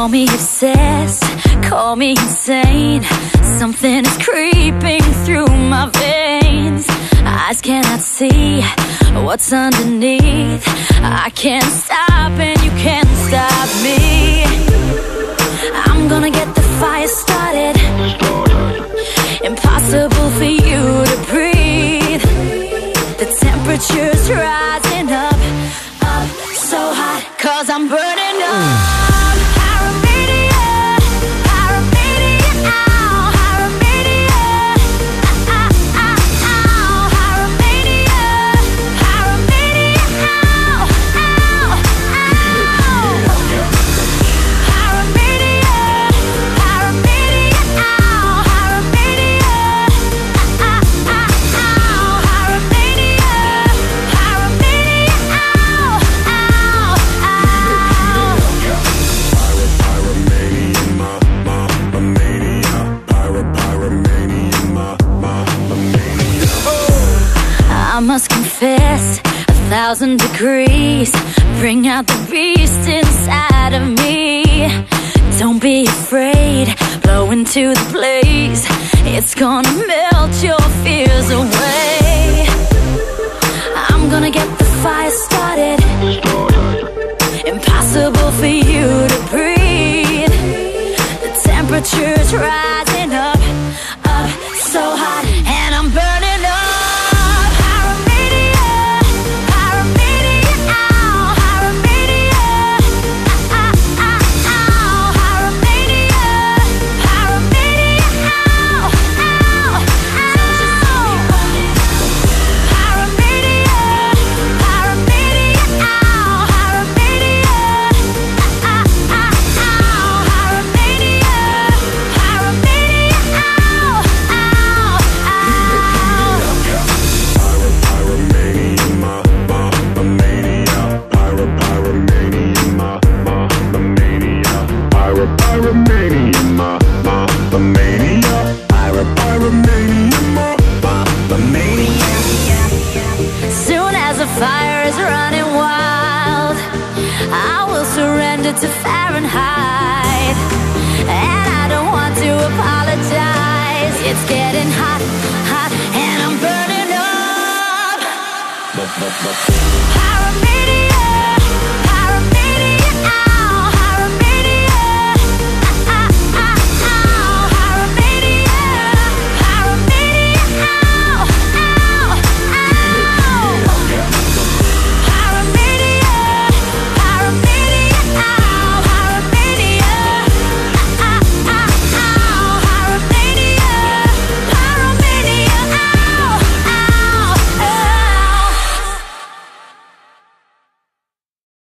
Call me obsessed, call me insane. Something is creeping through my veins. Eyes cannot see what's underneath. I can't stop and you can't stop me. I'm gonna get the fire started. Impossible for you to breathe. The temperature's rising up, up so hot, 'cause I'm burning up. I must confess, 1,000 degrees bring out the beast inside of me. Don't be afraid, blow into the blaze. It's gonna melt your fears away. I'm gonna get the fire started. Impossible for you to breathe. The temperature's rising up, up so hot, and I'm burning up. Soon as the fire is running wild, I will surrender to Fahrenheit. And I don't want to apologize. It's getting hot, hot, and I'm burning up. Pyromania.